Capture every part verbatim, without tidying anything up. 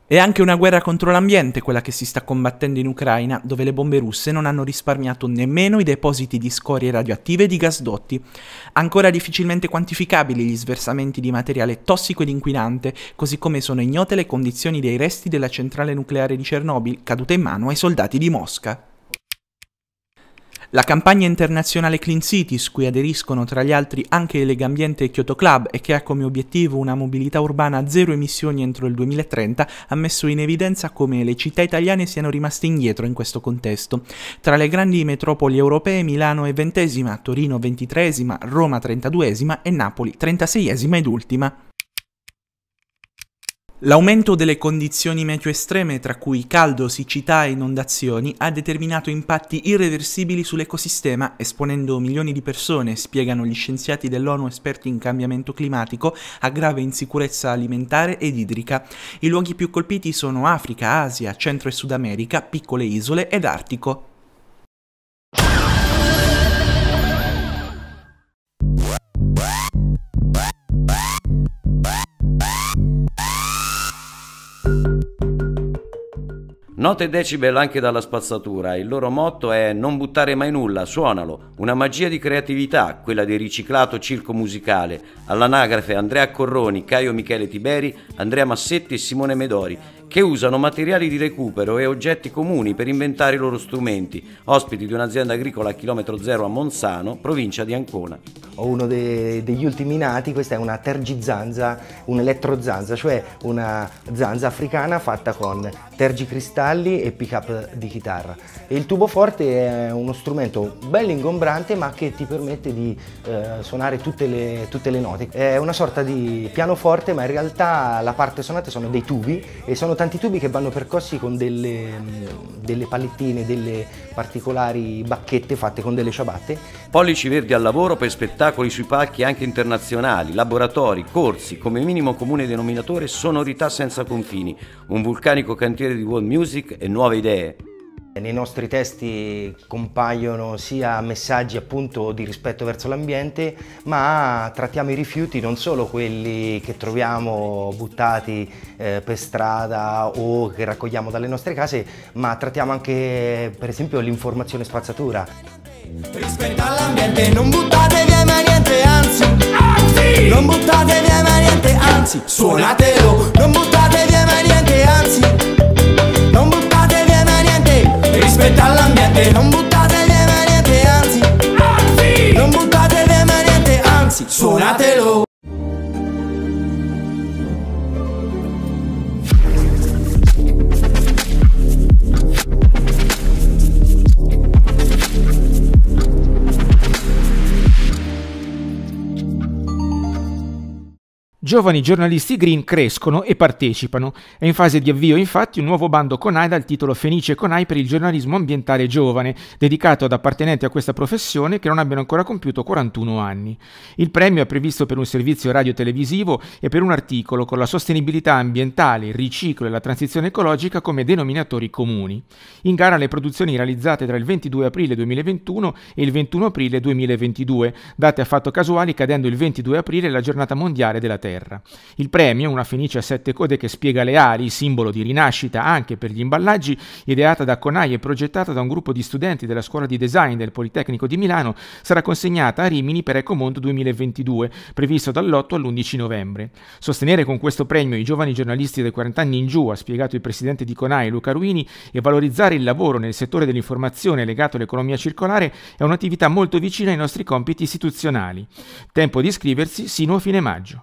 È anche una guerra contro l'ambiente quella che si sta combattendo in Ucraina, dove le bombe russe non hanno risparmiato nemmeno i depositi di scorie radioattive e di gasdotti. Ancora difficilmente quantificabili gli sversamenti di materiale tossico ed inquinante, così come sono ignote le condizioni dei resti della centrale nucleare di Chernobyl, caduta in mano ai soldati di Mosca. La campagna internazionale Clean Cities, cui aderiscono tra gli altri anche Legambiente e Kyoto Club e che ha come obiettivo una mobilità urbana a zero emissioni entro il duemilatrenta, ha messo in evidenza come le città italiane siano rimaste indietro in questo contesto. Tra le grandi metropoli europee Milano è ventesima, Torino ventitreesima, Roma trentaduesima e Napoli trentaseiesima ed ultima. L'aumento delle condizioni meteo estreme, tra cui caldo, siccità e inondazioni, ha determinato impatti irreversibili sull'ecosistema, esponendo milioni di persone, spiegano gli scienziati dell'ONU esperti in cambiamento climatico, a grave insicurezza alimentare ed idrica. I luoghi più colpiti sono Africa, Asia, Centro e Sud America, piccole isole ed Artico. Note e decibel anche dalla spazzatura, il loro motto è non buttare mai nulla, suonalo, una magia di creatività, quella del riciclato circo musicale, all'anagrafe Andrea Corroni, Caio Michele Tiberi, Andrea Massetti e Simone Medori, che usano materiali di recupero e oggetti comuni per inventare i loro strumenti, ospiti di un'azienda agricola a chilometro zero a Monzano, provincia di Ancona. Ho uno de, degli ultimi nati, questa è una tergizanza, un'elettrozanza, cioè una zanza africana fatta con tergicristalli e pick-up di chitarra. E il tuboforte è uno strumento bello ingombrante ma che ti permette di eh, suonare tutte le, tutte le note. È una sorta di pianoforte ma in realtà la parte suonata sono dei tubi e sono tanti tubi che vanno percossi con delle, delle palettine, delle particolari bacchette fatte con delle ciabatte. Pollici verdi al lavoro per spettacoli sui palchi anche internazionali, laboratori, corsi, come minimo comune denominatore sonorità senza confini, un vulcanico cantiere di world music e nuove idee. Nei nostri testi compaiono sia messaggi appunto di rispetto verso l'ambiente, ma trattiamo i rifiuti non solo quelli che troviamo buttati eh, per strada o che raccogliamo dalle nostre case, ma trattiamo anche per esempio l'informazione spazzatura. Rispetto all'ambiente, non buttate via mai niente, anzi, anzi, non buttate via mai niente, anzi, suonatelo, non buttate via mai niente, anzi, non buttate via mai niente, rispetto all'ambiente, non buttate via mai niente, anzi, anzi, non buttate via mai niente, anzi, suonatelo. Giovani giornalisti green crescono e partecipano. È in fase di avvio infatti un nuovo bando CONAI dal titolo Fenice CONAI per il giornalismo ambientale giovane, dedicato ad appartenenti a questa professione che non abbiano ancora compiuto quarantuno anni. Il premio è previsto per un servizio radio-televisivo e per un articolo con la sostenibilità ambientale, il riciclo e la transizione ecologica come denominatori comuni. In gara le produzioni realizzate tra il ventidue aprile duemilaventuno e il ventuno aprile duemilaventidue, date a fatto casuali cadendo il ventidue aprile la giornata mondiale della Terra. Il premio, una fenice a sette code che spiega le ali, simbolo di rinascita anche per gli imballaggi, ideata da CONAI e progettata da un gruppo di studenti della Scuola di Design del Politecnico di Milano, sarà consegnata a Rimini per Ecomondo duemilaventidue, previsto dall'otto all'undici novembre. Sostenere con questo premio i giovani giornalisti dai quaranta anni in giù, ha spiegato il presidente di CONAI Luca Ruini, e valorizzare il lavoro nel settore dell'informazione legato all'economia circolare è un'attività molto vicina ai nostri compiti istituzionali. Tempo di iscriversi sino a fine maggio.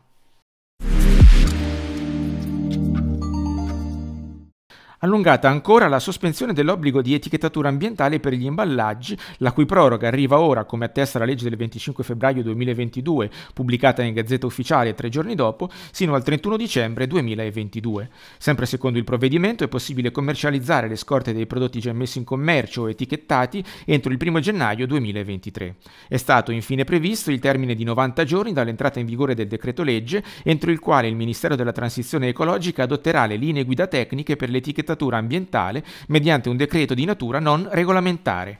Allungata ancora la sospensione dell'obbligo di etichettatura ambientale per gli imballaggi, la cui proroga arriva ora, come attesta la legge del venticinque febbraio duemilaventidue, pubblicata in Gazzetta Ufficiale tre giorni dopo, sino al trentuno dicembre duemilaventidue. Sempre secondo il provvedimento è possibile commercializzare le scorte dei prodotti già messi in commercio o etichettati entro il primo gennaio duemilaventitré. È stato infine previsto il termine di novanta giorni dall'entrata in vigore del decreto legge, entro il quale il Ministero della Transizione Ecologica adotterà le linee guida tecniche per l'etichettatura ambientale mediante un decreto di natura non regolamentare.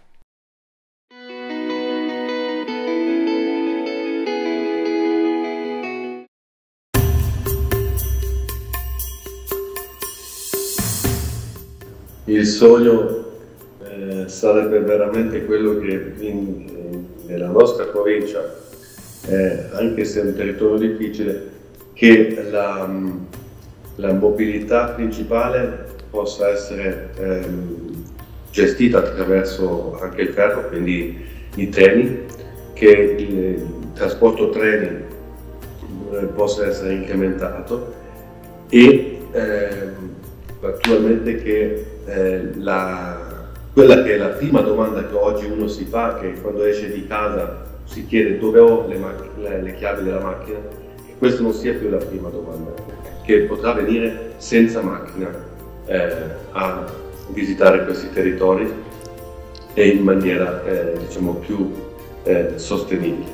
il sogno eh, sarebbe veramente quello che in, in, nella nostra provincia, eh, anche se è un territorio difficile, che la, la mobilità principale possa essere ehm, gestita attraverso anche il ferro, quindi i treni, che il, il trasporto treni eh, possa essere incrementato e ehm, naturalmente che eh, la, quella che è la prima domanda che oggi uno si fa, che quando esce di casa si chiede dove ho le, le, le chiavi della macchina, che questa non sia più la prima domanda, che potrà venire senza macchina eh, a visitare questi territori e in maniera eh, diciamo più eh, sostenibile.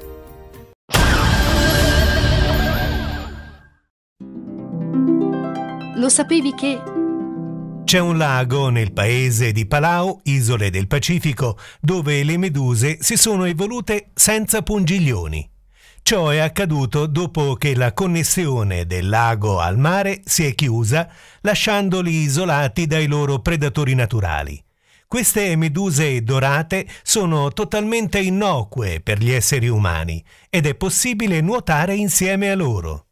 Lo sapevi che... C'è un lago nel paese di Palau, isole del Pacifico, dove le meduse si sono evolute senza pungiglioni. Ciò è accaduto dopo che la connessione del lago al mare si è chiusa, lasciandoli isolati dai loro predatori naturali. Queste meduse dorate sono totalmente innocue per gli esseri umani ed è possibile nuotare insieme a loro.